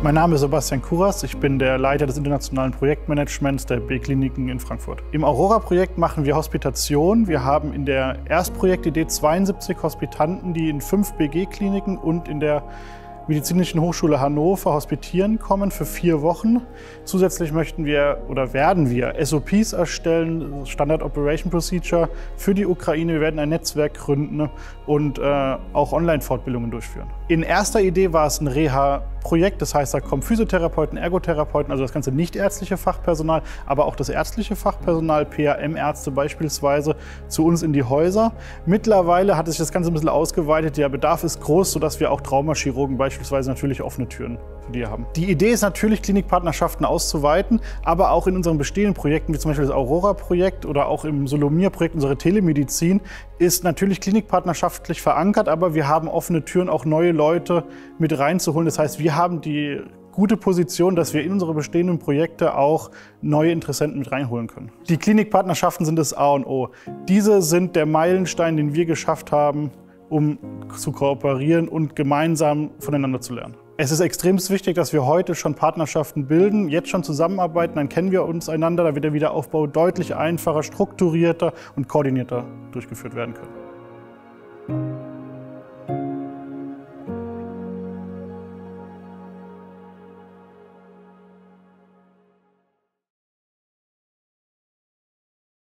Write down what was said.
Mein Name ist Sebastian Kuras, ich bin der Leiter des internationalen Projektmanagements der B-Kliniken in Frankfurt. Im Aurora-Projekt machen wir Hospitation. Wir haben in der Erstprojektidee 72 Hospitanten, die in 5 BG-Kliniken und in der Medizinischen Hochschule Hannover hospitieren kommen für 4 Wochen. Zusätzlich möchten wir oder werden wir SOPs erstellen, Standard Operation Procedure für die Ukraine. Wir werden ein Netzwerk gründen und auch Online-Fortbildungen durchführen. In erster Idee war es ein Reha-Projekt, das heißt, da kommen Physiotherapeuten, Ergotherapeuten, also das ganze nicht-ärztliche Fachpersonal, aber auch das ärztliche Fachpersonal, PAM-Ärzte beispielsweise, zu uns in die Häuser. Mittlerweile hat sich das Ganze ein bisschen ausgeweitet, der Bedarf ist groß, sodass wir auch Traumachirurgen beispielsweise natürlich offene Türen für die haben. Die Idee ist natürlich, Klinikpartnerschaften auszuweiten, aber auch in unseren bestehenden Projekten, wie zum Beispiel das Aurora-Projekt oder auch im Solomia-Projekt, unsere Telemedizin, ist natürlich klinikpartnerschaftlich verankert, aber wir haben offene Türen, auch neue Leute mit reinzuholen. Das heißt, wir haben die gute Position, dass wir in unsere bestehenden Projekte auch neue Interessenten mit reinholen können. Die Klinikpartnerschaften sind das A und O. Diese sind der Meilenstein, den wir geschafft haben, um zu kooperieren und gemeinsam voneinander zu lernen. Es ist extrem wichtig, dass wir heute schon Partnerschaften bilden, jetzt schon zusammenarbeiten, dann kennen wir uns einander, da wird der Wiederaufbau deutlich einfacher, strukturierter und koordinierter durchgeführt werden können.